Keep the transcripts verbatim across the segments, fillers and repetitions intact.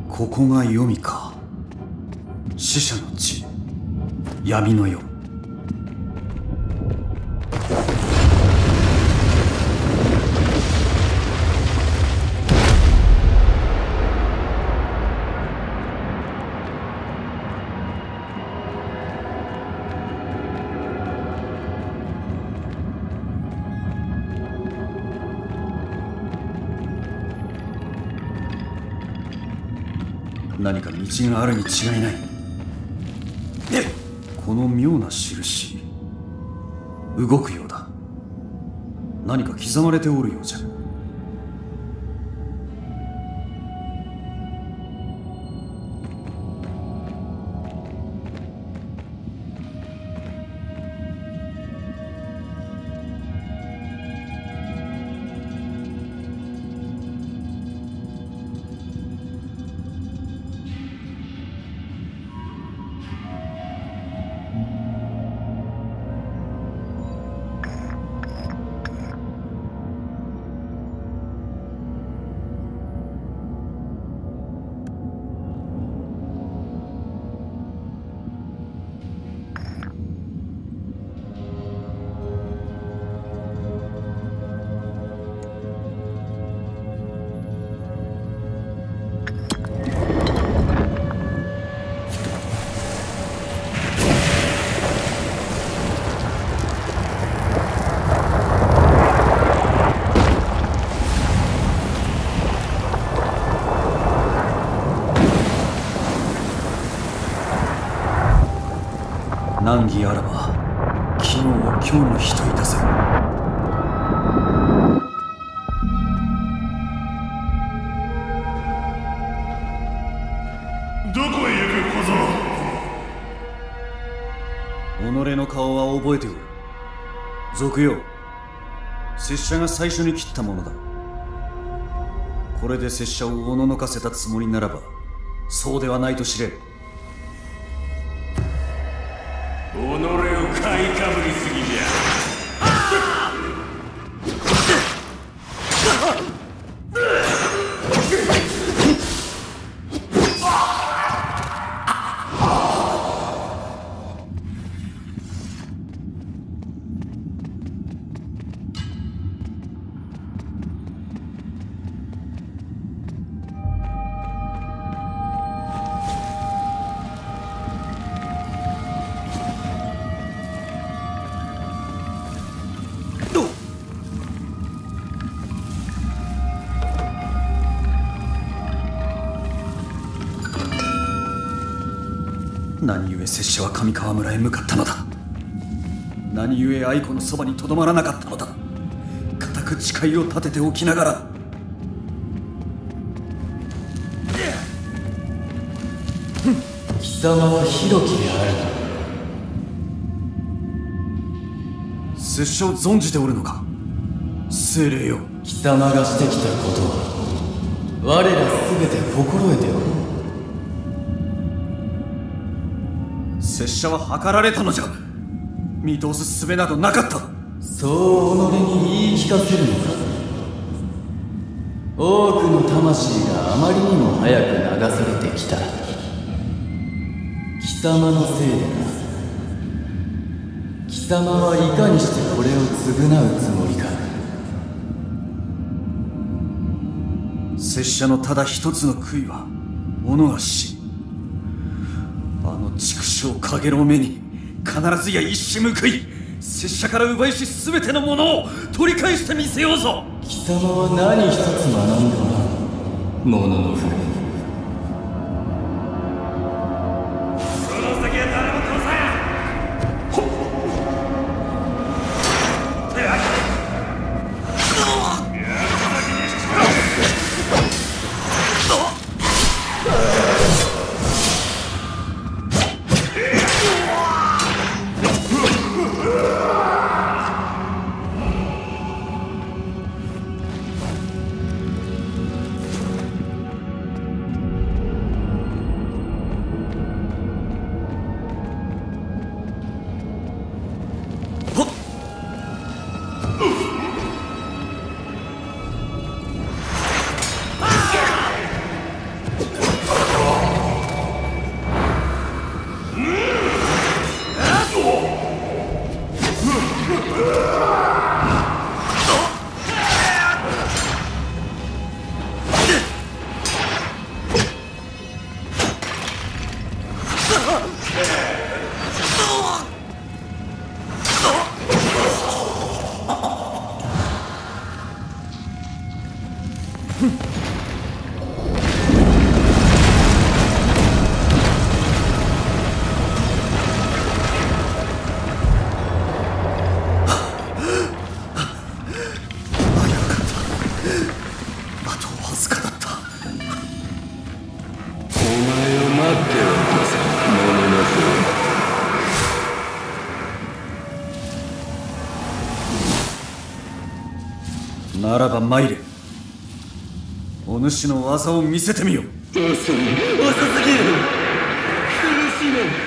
ここが黄泉か。死者の地、闇の世。何か道があるに違いない。この妙な印、動くようだ。何か刻まれておるようじゃ。難儀あらば昨日を今日の日といたせ。 どこへ行く小僧。 己の顔は覚えておる。賊よ、拙者が最初に切ったものだ。これで拙者をおののかせたつもりならばそうではないと知れ。 己を買いかぶりすぎじゃ。 何故拙者は上川村へ向かったのだ。何故愛子のそばにとどまらなかったのだ。固く誓いを立てておきながら。 貴様はHirokiであるな。 拙者を存じておるのか、精霊よ。 貴様がしてきたことは我ら全て心得ておる。 拙者は計られたのじゃ。見通す術などなかった。 そう己に言い聞かせるのか。多くの魂があまりにも早く流されてきた。貴様のせいでな。貴様はいかにしてこれを償うつもりか。 拙者のただ一つの悔いは己が死。あの畜生かげろうめに必ずや一矢報い、拙者から奪いし全てのものを取り返してみせようぞ。 貴様は何一つ学んでおらん。もののふれ。 その先は誰も通さん。 ならば参れ。お主の技を見せてみよ。 どうする？遅すぎる。苦しめ。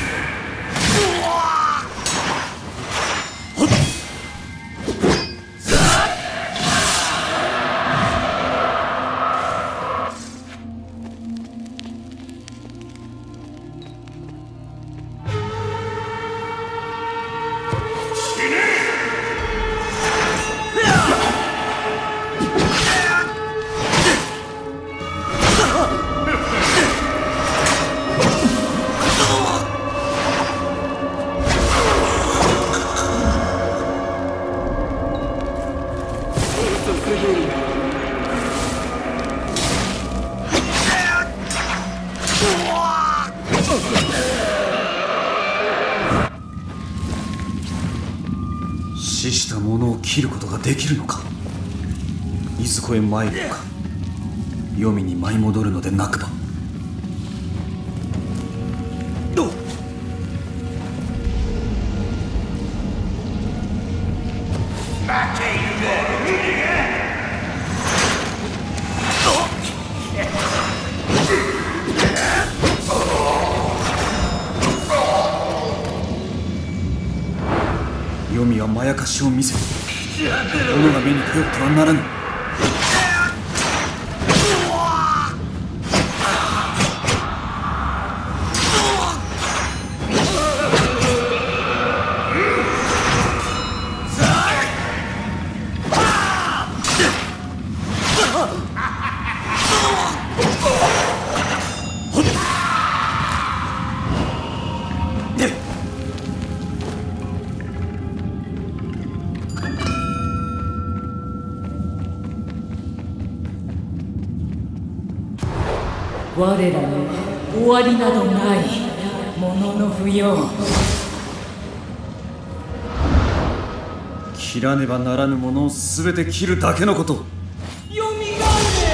死した者を切ることができるのか。いずこへ参るのか。黄泉に舞い戻るのでなくば。黄泉はまやかしを見せ、己が目に頼ってはならぬ。 我らの終わりなどないものの不要。 切らねばならぬものを全て切るだけのこと。 よみがえれ。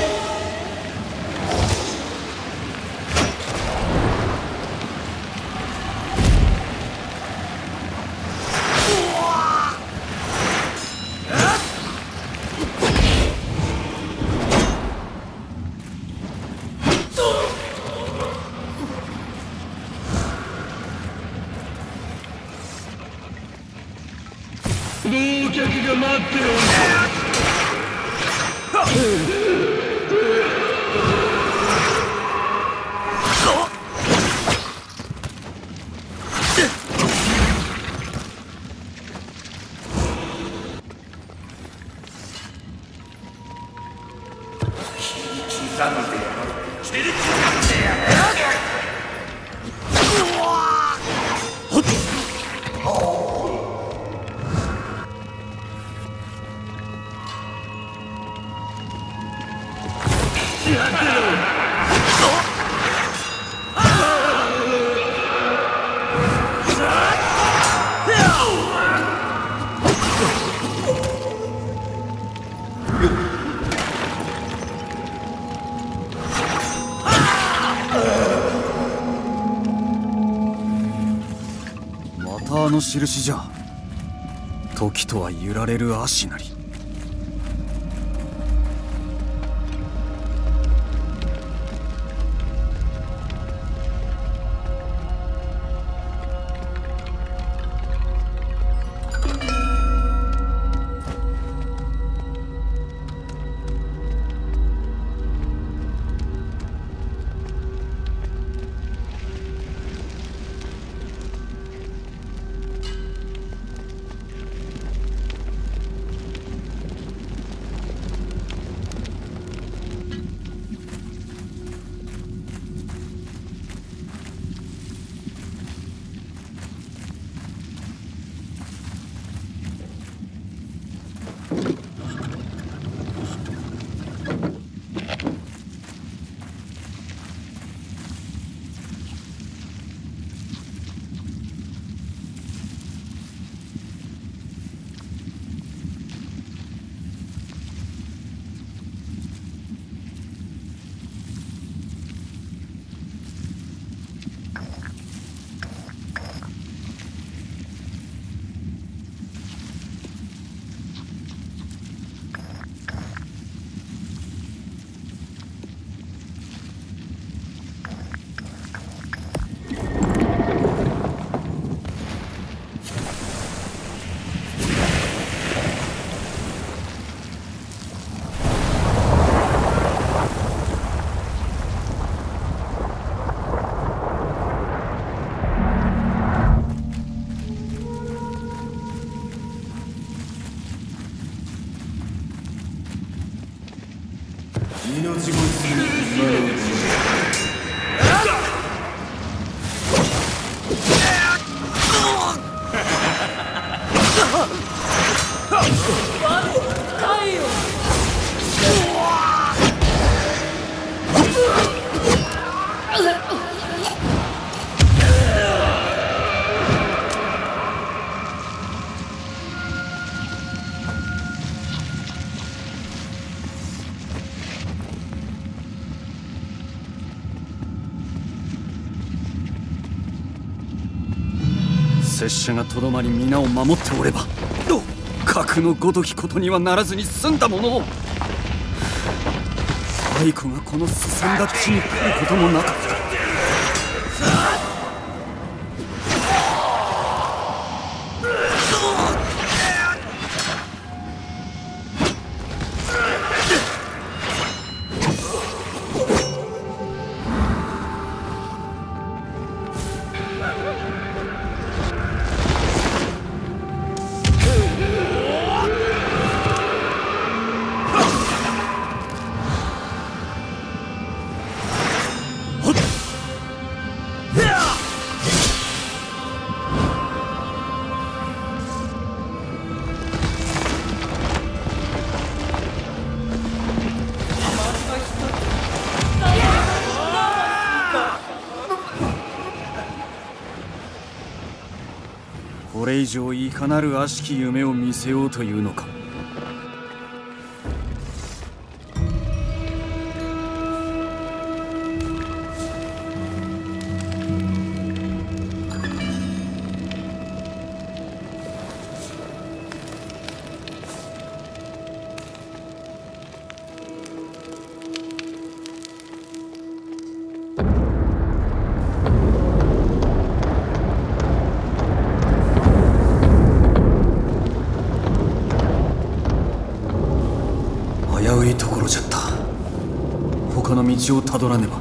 忘却が待ってるんだ。刻んでやろう。切り刻んでやろう。 またあの印じゃ。時とは揺られる足なり。 命乞いする今のうち拙者がとどまり皆を守っておれば核のごときことにはならずに済んだものを。愛子がこの進んだ地に来ることもなかった。これ以上いかなる悪しき夢を見せようというのか。危ういところじゃった。他の道をたどらねば。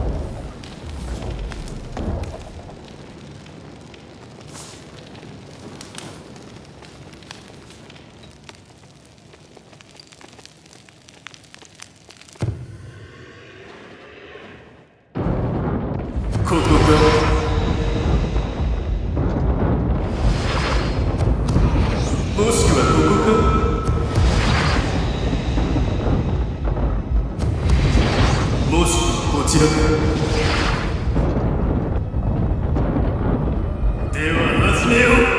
ここか。もしくはここか。もしくはこちらか。では始めよう。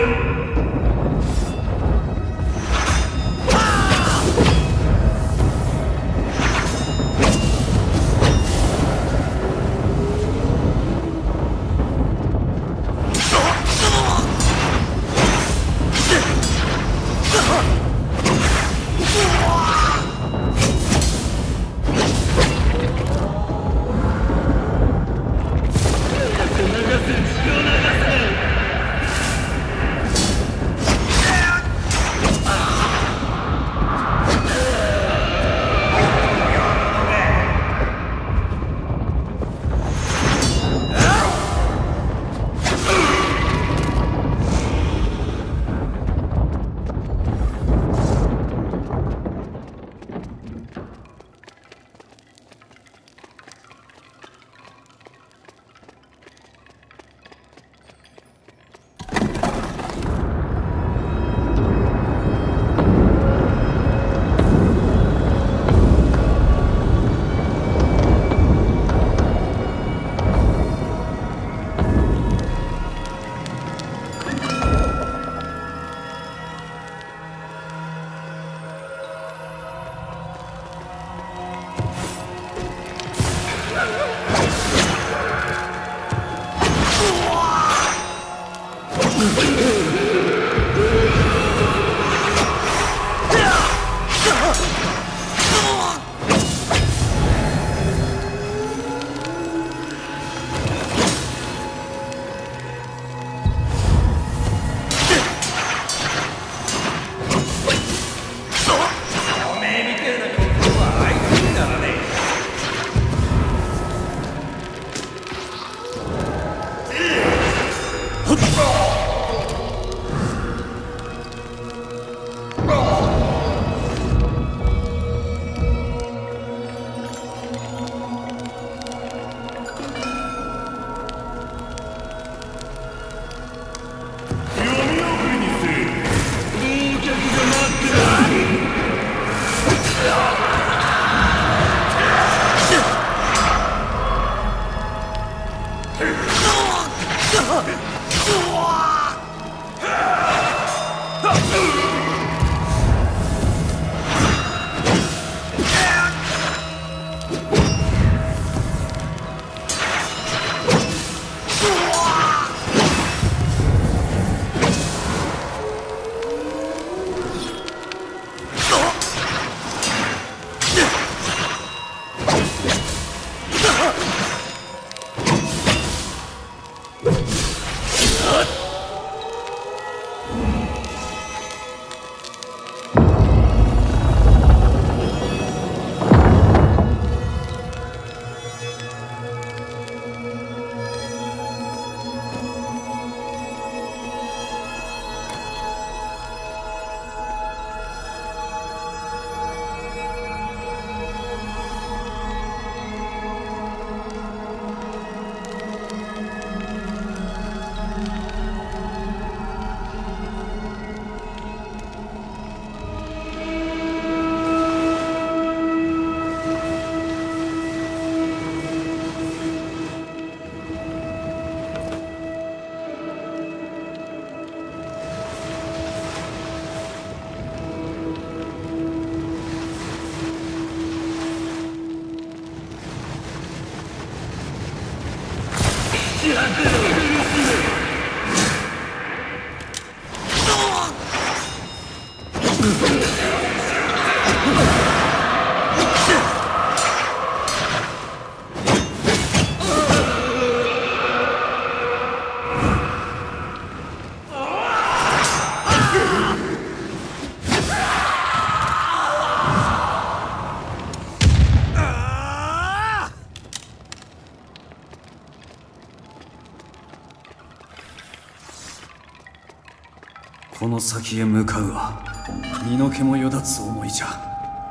この先へ向かうは身の毛もよだつ思いじゃ。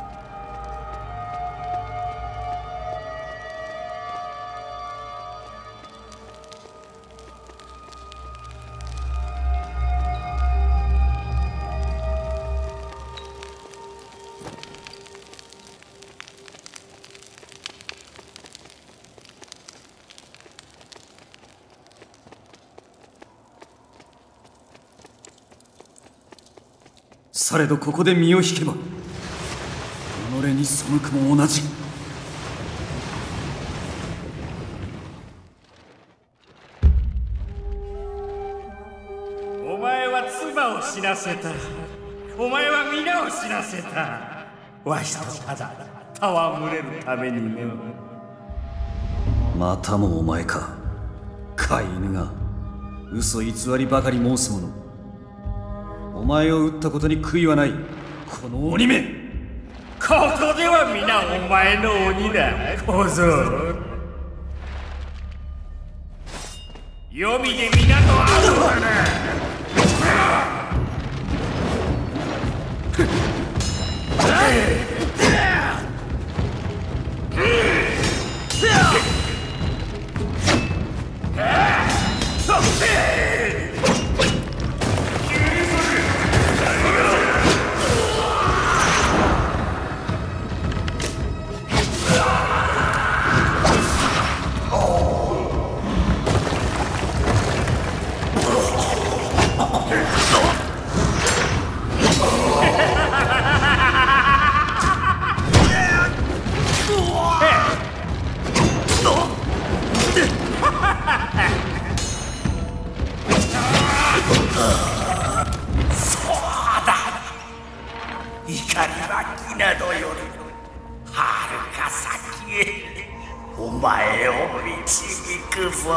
されどここで身を引けば己に背くも同じ。 お前は妻を死なせた。お前は皆を死なせた。わしとただ戯れるためにね。 またもお前か、飼い犬が。嘘偽りばかり申す者。お前を撃ったことに悔いはない、この鬼め。 ここでは皆お前の鬼だ、小僧。黄泉で皆と会うわな。お前を導くぞ。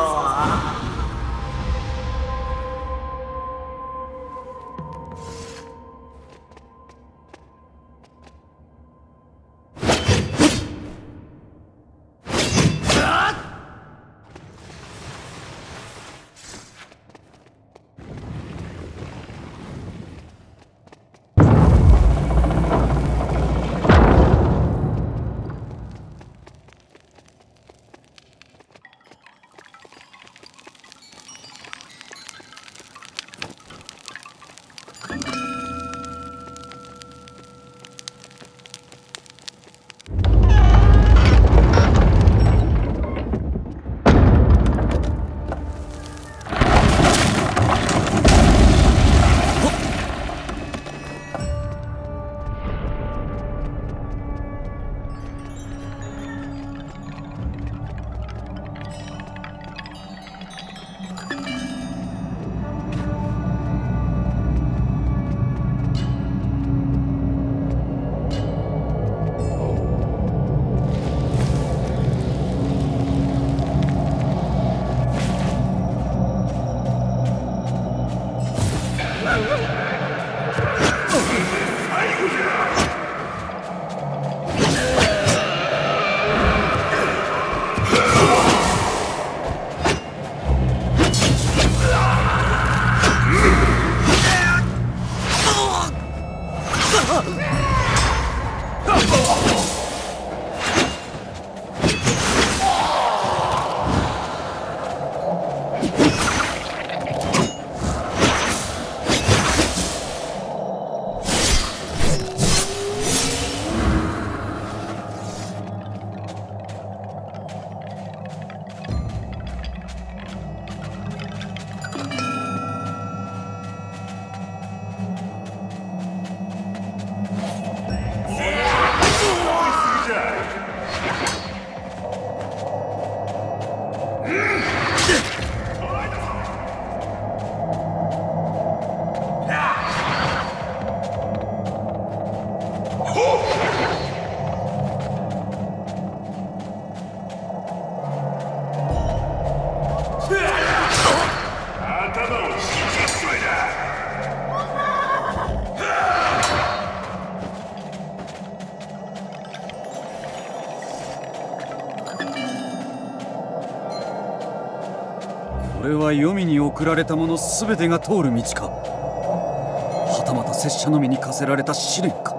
これは黄泉に送られたもの全てが通る道か、はたまた拙者のみに課せられた試練か。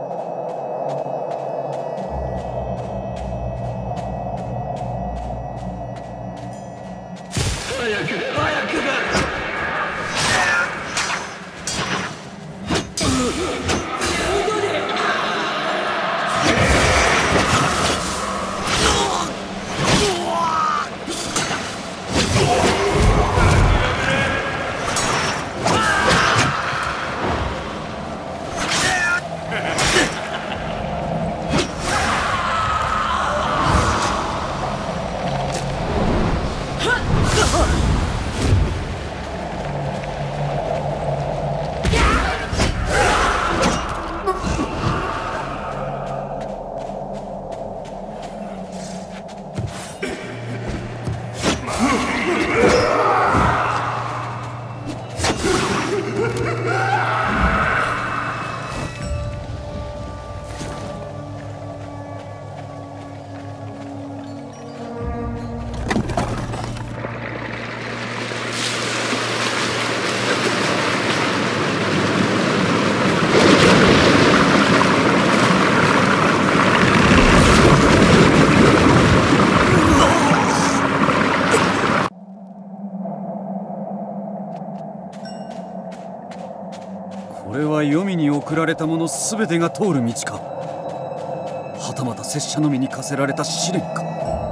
これは黄泉に送られたもの全てが通る道か、はたまた拙者のみに課せられた試練か。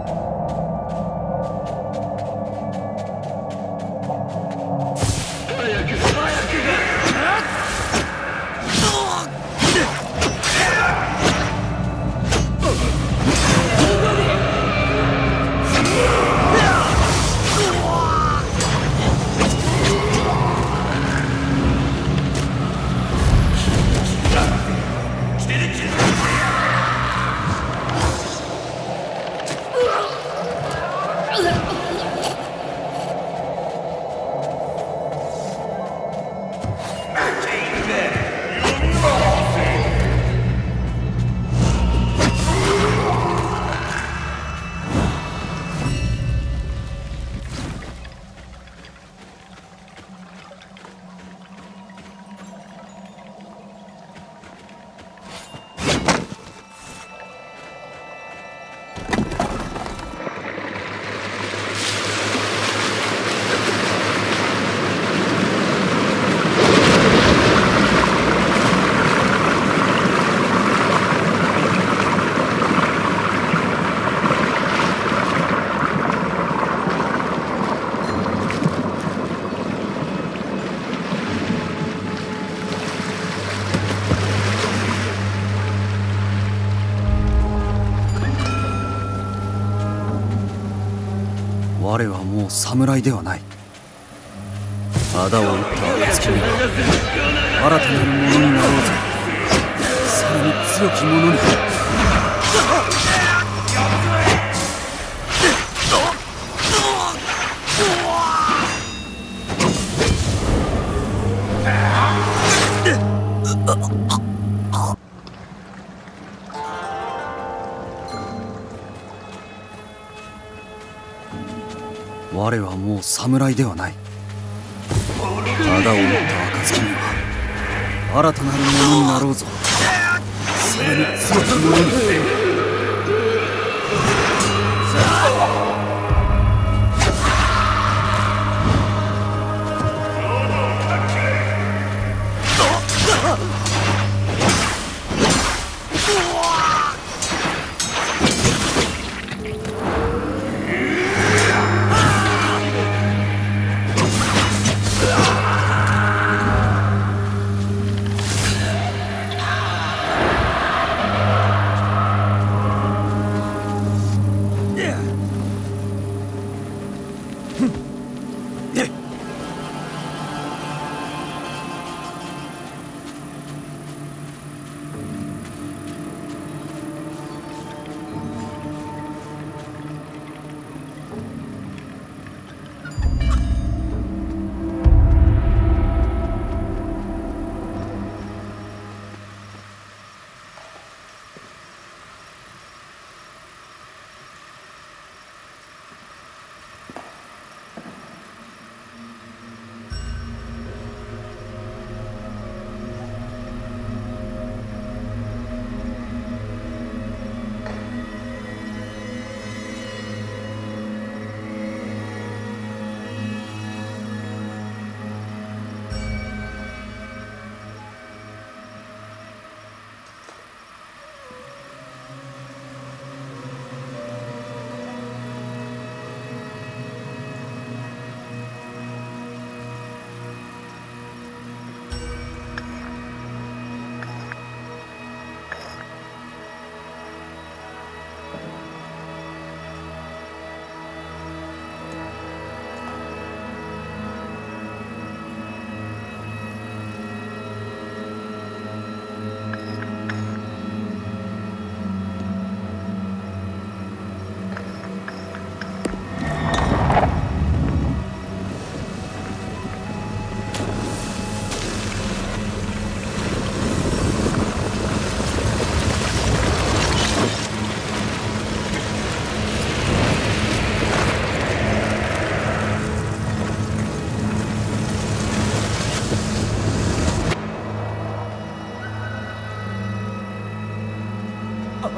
我はもう侍ではない。仇を討った暁には新たなるものになろうぞ。さらに強き者に。我はもう侍ではない。仇を討った暁には新たなるものになろうぞ。さらに強き者に。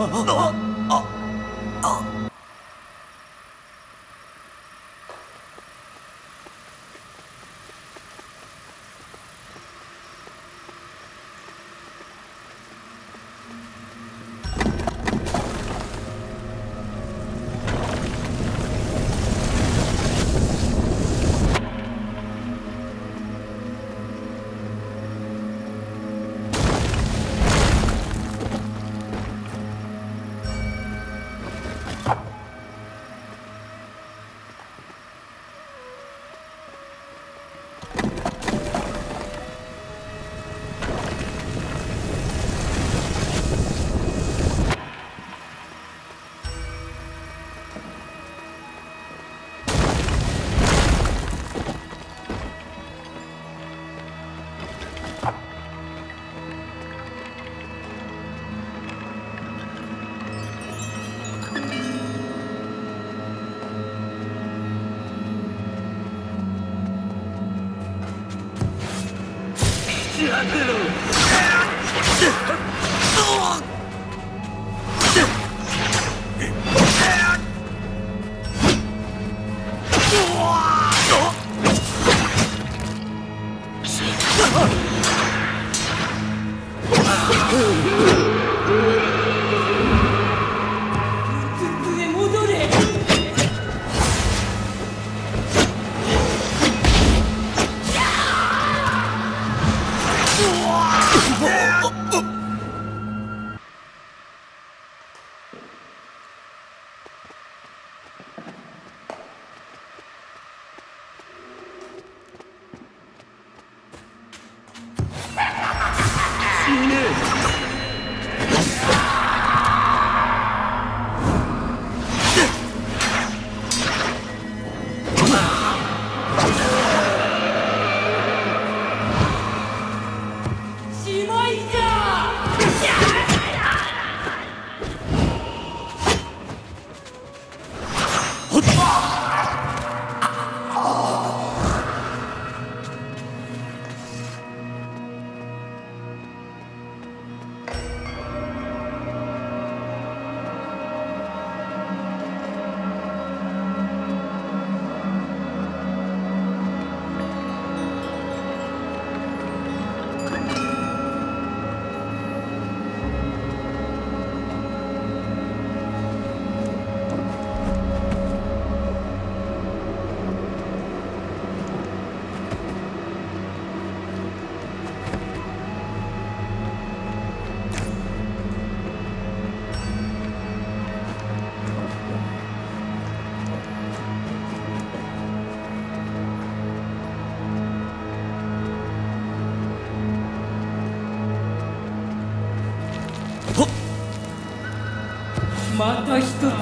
また一つさまよい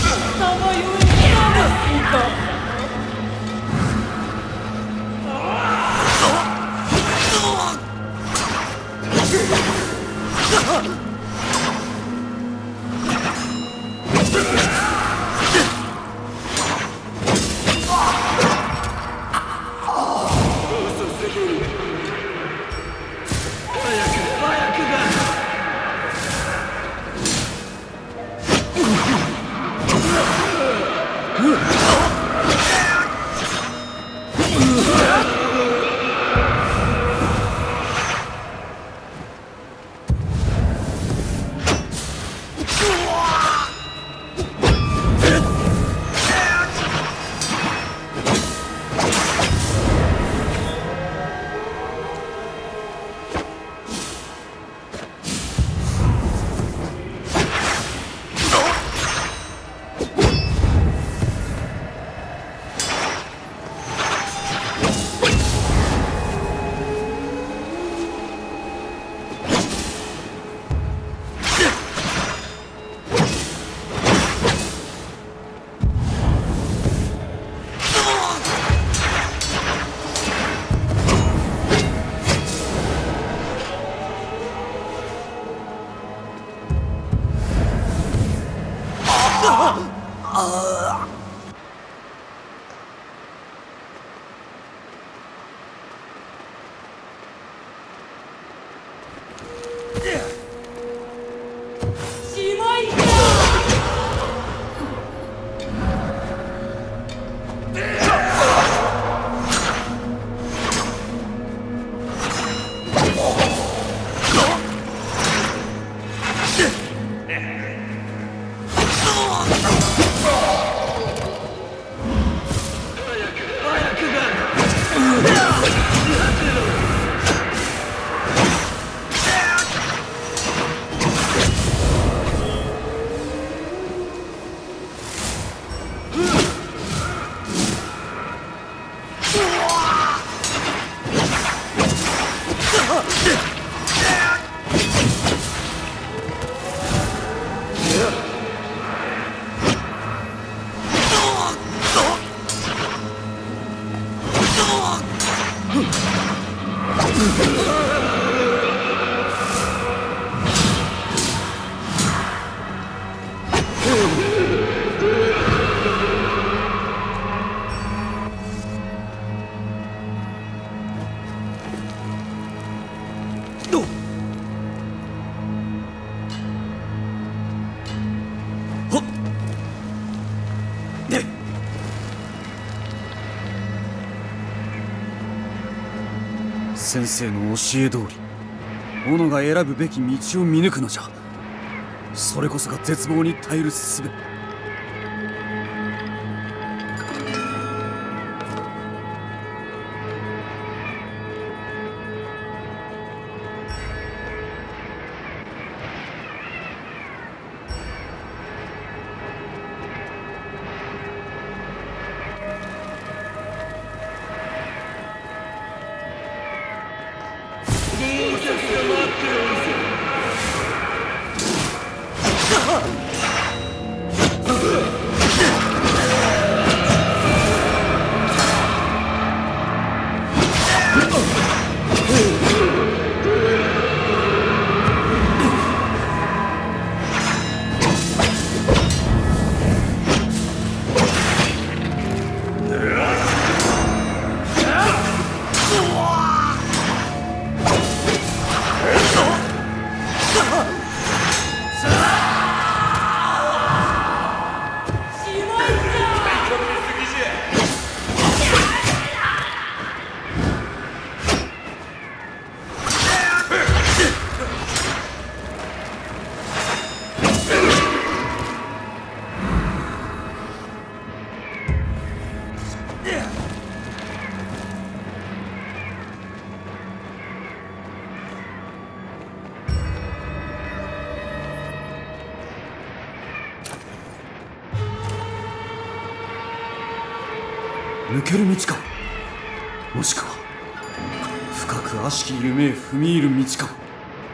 なるか。 先生の教え通り、己が選ぶべき道を見抜くのじゃ。それこそが絶望に耐える術。抜ける道か、もしくは深く悪しき夢へ踏み入る道か。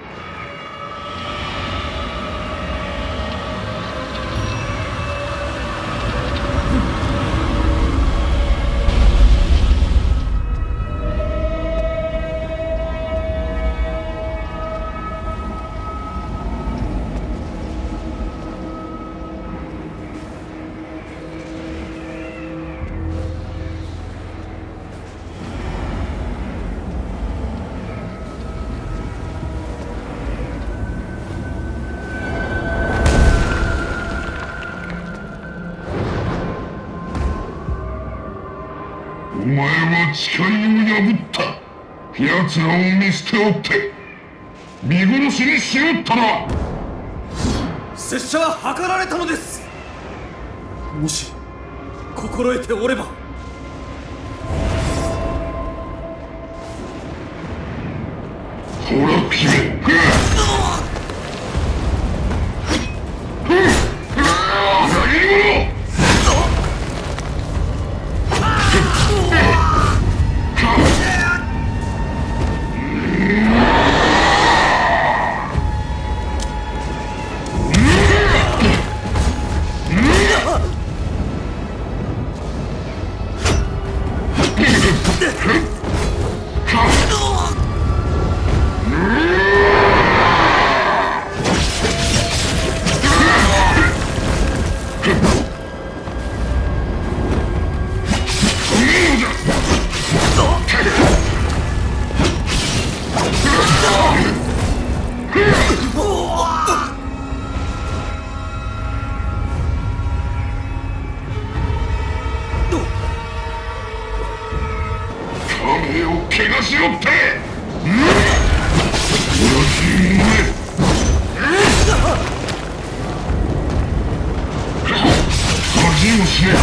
お前は誓いを破った。奴らを見捨ておって見殺しにしおったな。 拙者は計られたのです。もし心得ておれば。 ほら姫、髪を怪我しおって恥をしね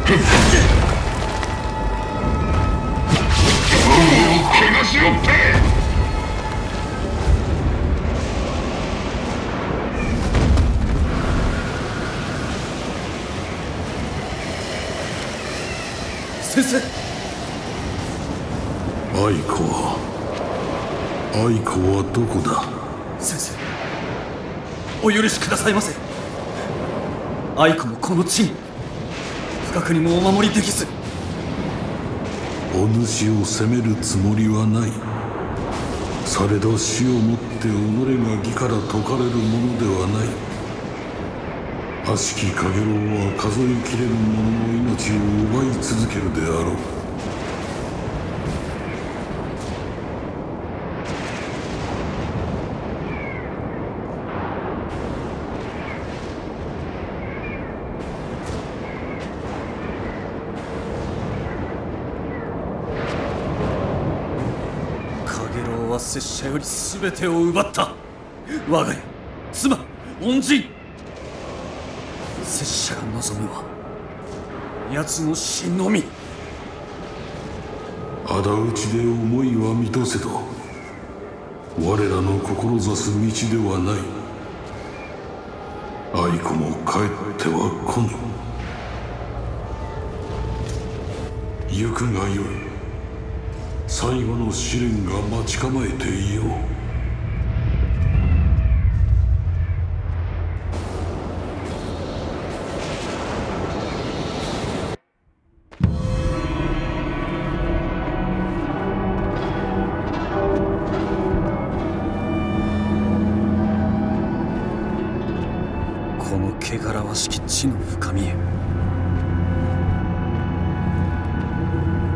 怪我しろって。 先生。 愛子は愛子はどこだ。 先生、お許しくださいませ。愛子もこの地に不覚にもお守りできず。 お主を責めるつもりはない。されど死をもって己が義から解かれるものではない。悪しき陽炎は数えきれる者の命を奪い続けるであろう。 拙者より全てを奪った。我が家、妻、恩人。拙者が望むは奴の死のみ。 仇討ちで思いは満たせど我らの志す道ではない。愛子も帰っては来ぬ。行くがよい。最後の試練が待ち構えていよう。 この汚らわしき地の深みへ。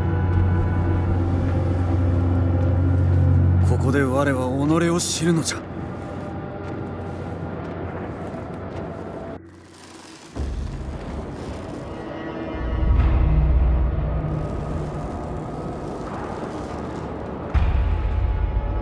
ここで我は己を知るのじゃ。